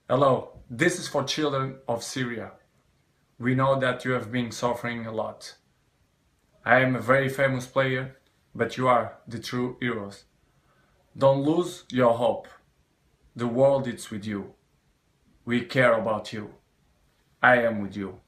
Hello, this is for children of Syria. We know that you have been suffering a lot. I am a very famous player, but you are the true heroes. Don't lose your hope. The world is with you. We care about you. I am with you.